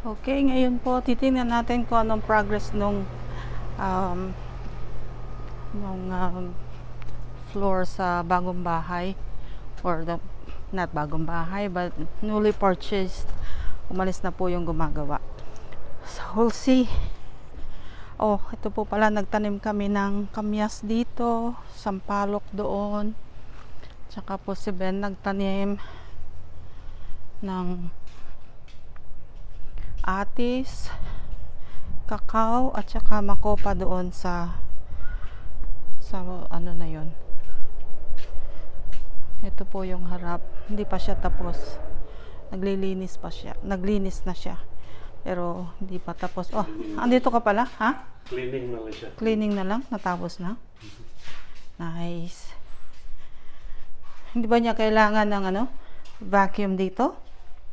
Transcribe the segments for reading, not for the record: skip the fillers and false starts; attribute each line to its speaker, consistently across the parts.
Speaker 1: Okay, ngayon po titingnan natin kung anong progress nung um, floor sa bagong bahay, or not bagong bahay but newly purchased. Umalis na po yung gumagawa, so we'll see. Oh, ito po pala, nagtanim kami ng kamyas dito, sampalok doon, tsaka po si Ben nagtanim ng atis, kakao, at saka makopa doon sa ano na yon. Ito po yung harap, hindi pa siya tapos, naglinis na siya, pero hindi pa tapos. Oh, andito ka pala, ha?
Speaker 2: Cleaning na lang siya.
Speaker 1: Cleaning na lang, natapos na. Nice. Hindi ba niya kailangan ng vacuum dito?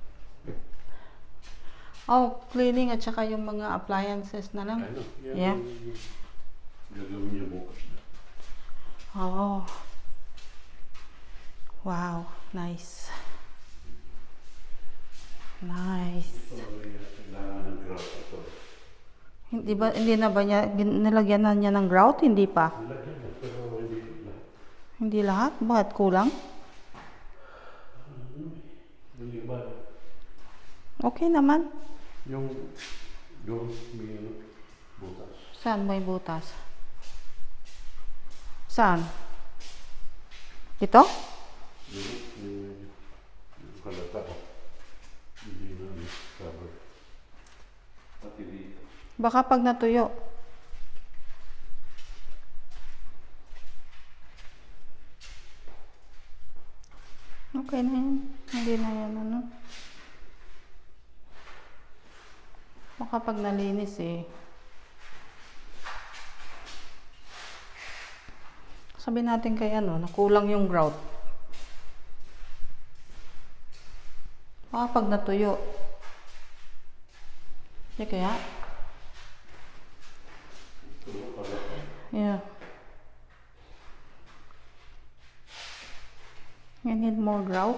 Speaker 1: Oh, cleaning at saka yung mga appliances na lang.
Speaker 2: Ano?
Speaker 1: Yeah.
Speaker 2: Gagawin niya bukas na.
Speaker 1: Oh. Wow, nice. Nice.
Speaker 2: Kailangan ng grout ito.
Speaker 1: Hindi na ba niya nilagyan na niya ng grout? Hindi pa.
Speaker 2: Nilagyan na, pero hindi lahat.
Speaker 1: Hindi lahat? Bakit kulang?
Speaker 2: Yung iba,
Speaker 1: Okay naman.
Speaker 2: yung may butas.
Speaker 1: Saan may butas? Saan? Ito?
Speaker 2: Yung kalata ko. Hindi na cover. Pati dito.
Speaker 1: Baka pag natuyo. Okay na yan. Hindi na yan Baka pag nalinis sabi natin kay nakulang yung grout. Baka pag natuyo. Di kaya? Yeah. You need more grout?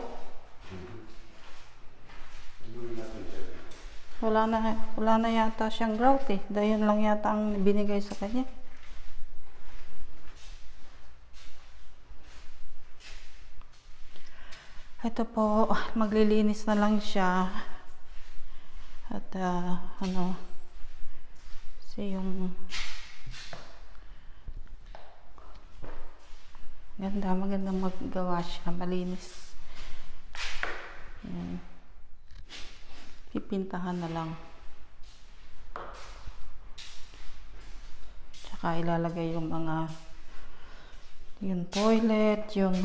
Speaker 1: Wala na yata siyang grout dahil lang yata ang binigay sa kanya. Ito po, maglilinis na lang siya. At magandang maggawa siya, malinis. Ayan. Pipintahan na lang. Tsaka ilalagay yung yung toilet, yung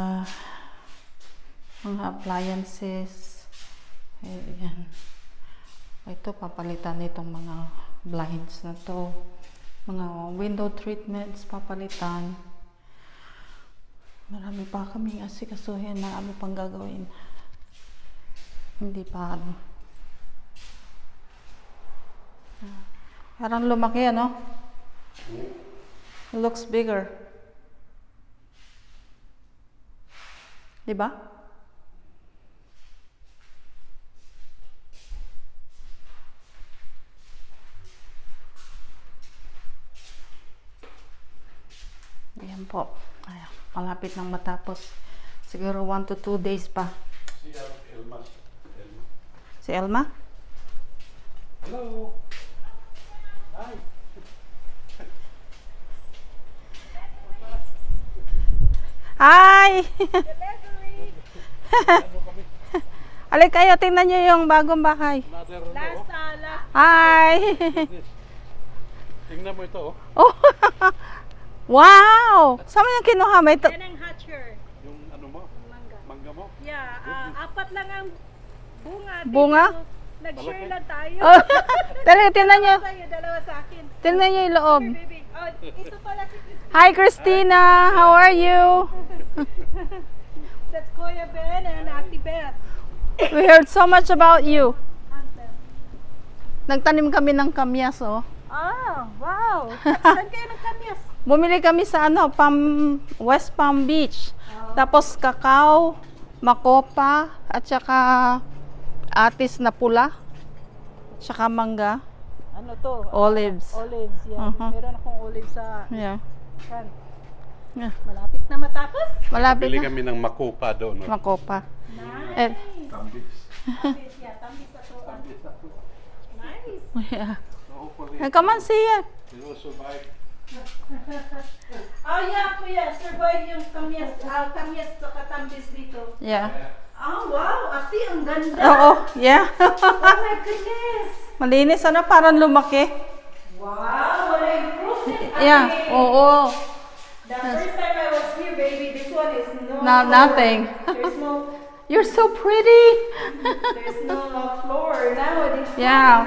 Speaker 1: mga appliances. Ayan. Ito, papalitan itong mga blinds na to. Mga window treatments, papalitan. Marami pa kaming asikasuhin na pang gagawin. Hindi pa Parang lumaki It looks bigger. Diba? Ayan po. Ayan, malapit nang matapos. Siguro 1 to 2 days pa. Si Elma?
Speaker 2: Hello. Hi.
Speaker 1: Hi! Alik kayo, tingnan nyo yung bagong bahay.
Speaker 2: Last.
Speaker 1: Hi!
Speaker 2: Tingnan mo ito
Speaker 1: Oh! Wow! Saan mo yung kinuha? May
Speaker 3: Yan ang hatcher.
Speaker 2: Yung mo? Mangga mo?
Speaker 3: Yeah, apat lang ang bunga.
Speaker 1: Bunga?
Speaker 3: Dito, nag-share lang tayo.
Speaker 1: Oh, tingnan nyo.
Speaker 3: Sa'yo, dalawa sa akin.
Speaker 1: Tingnan nyo yung loob.
Speaker 3: Here, baby. Oh, ito pala si Christina.
Speaker 1: Hi, Christina! How are you?
Speaker 3: That's Kuya Ben and Ate Beth.
Speaker 1: We heard so much about you.
Speaker 3: Ante.
Speaker 1: Nagtanim kami ng kamyas, oh.
Speaker 3: Ah, wow. Saan kayo ng kamyas?
Speaker 1: Bumili kami sa West Palm Beach. Tapos kakao, makopa, at saka atis na pula. Tsaka mangga.
Speaker 3: Ano to?
Speaker 1: Olives.
Speaker 3: Olives, yan.
Speaker 1: Uh-huh.
Speaker 3: Meron akong olives sa
Speaker 1: Yeah.
Speaker 3: front.
Speaker 1: Yeah.
Speaker 3: Malapit na matapos.
Speaker 1: Malapit
Speaker 2: Bili
Speaker 1: na.
Speaker 2: kami ng makopa doon. No?
Speaker 1: Makopa.
Speaker 3: Nice.
Speaker 2: Tambis.
Speaker 3: Tambis, yeah. Tambis sa to. Nice.
Speaker 1: Yeah.
Speaker 2: So hopefully,
Speaker 1: Come on, see it.
Speaker 2: we will survive.
Speaker 3: Oh yeah, kuya. Survive yung kamyas. Kamyas sa katambis dito.
Speaker 1: Yeah.
Speaker 3: Oh wow, ate, ang ganda.
Speaker 1: Oo, yeah.
Speaker 3: Oh my goodness.
Speaker 1: Malinis, ano, parang lumaki.
Speaker 3: Wow, what an improvement. Ate.
Speaker 1: Yeah, oo.
Speaker 3: The first time I was here, baby, this one is no
Speaker 1: No,
Speaker 3: floor.
Speaker 1: nothing.
Speaker 3: There's no,
Speaker 1: You're so pretty.
Speaker 3: there's no floor nowadays.
Speaker 1: Yeah,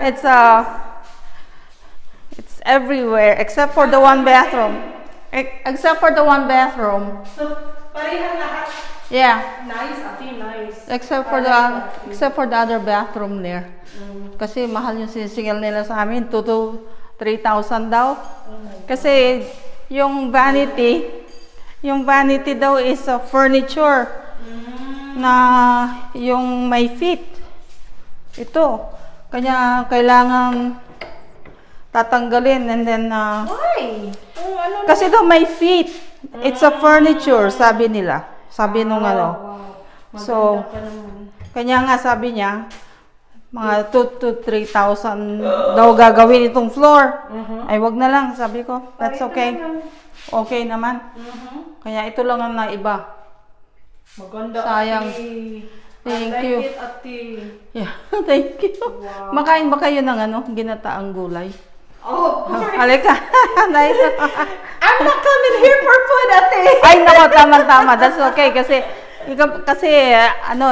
Speaker 1: it's everywhere except for the one bathroom. Except for the one bathroom.
Speaker 3: So, parehang lahat.
Speaker 1: Yeah,
Speaker 3: Nice, ate, nice.
Speaker 1: except for the other bathroom there. Kasi mahal yung sinisingil nila sa amin, 2 to 3,000 daw. Kasi yung vanity daw is a furniture na yung may feet. Ito. Kanya kailangan tatanggalin and then
Speaker 3: Why? Oh, ano?
Speaker 1: kasi daw may feet. It's a furniture, sabi nila. Sabi nung ano.
Speaker 3: Wow.
Speaker 1: So,
Speaker 3: Maganda pa naman.
Speaker 1: kanya nga sabi niya, mga 2 to 3,000 daw gagawin itong floor. Ay, wag na lang, sabi ko. That's okay. Okay naman. Kaya ito lang ang naiba.
Speaker 3: Maganda,
Speaker 1: Sayang.
Speaker 3: ate.
Speaker 1: Thank
Speaker 3: I like
Speaker 1: you.
Speaker 3: it, ate.
Speaker 1: Yeah, thank you.
Speaker 3: Wow.
Speaker 1: Makain ba kayo ng ano, ginataang gulay?
Speaker 3: Oh, of course.
Speaker 1: Halika. Nice.
Speaker 3: I'm not coming here for food, ate.
Speaker 1: Ay, nako, tama-tama. That's okay. Kasi ano,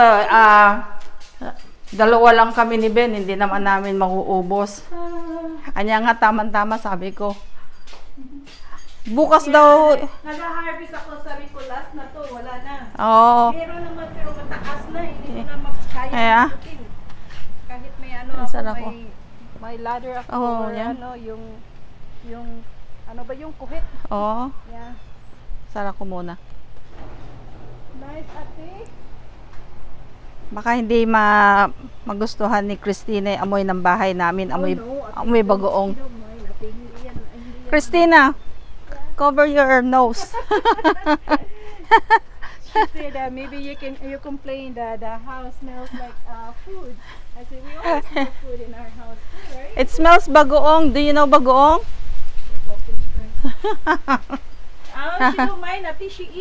Speaker 1: dalawa lang kami ni Ben. Hindi naman namin mauubos. Anya nga, tama-tama, sabi ko. Bukas daw.
Speaker 3: Nag-harvest ako, sabi ko, last na to, wala na.
Speaker 1: Oo.
Speaker 3: Meron naman, pero mataas na, hindi ko na makakaya.
Speaker 1: Yeah.
Speaker 3: ikutin. Kahit may ano
Speaker 1: Nasaan
Speaker 3: ako,
Speaker 1: ako?
Speaker 3: may ladder ako,
Speaker 1: Oh,
Speaker 3: or
Speaker 1: yan.
Speaker 3: ano, yung, ano ba yung kuhit?
Speaker 1: Oo.
Speaker 3: Yeah.
Speaker 1: Sara ko muna.
Speaker 3: Nice, ate.
Speaker 1: Baka hindi magustuhan ni Christina yung amoy ng bahay namin. Amoy,
Speaker 3: Oh, no, ate,
Speaker 1: amoy bagoong.
Speaker 3: Don't mind, ate, hindi yan, hindi yan.
Speaker 1: Christina, cover your nose.
Speaker 3: She said that maybe you complain that the house smells like food. I said we always have food in our house, too, right?
Speaker 1: It smells bagoong. Do you know bagoong?
Speaker 3: She don't mind. Ate, she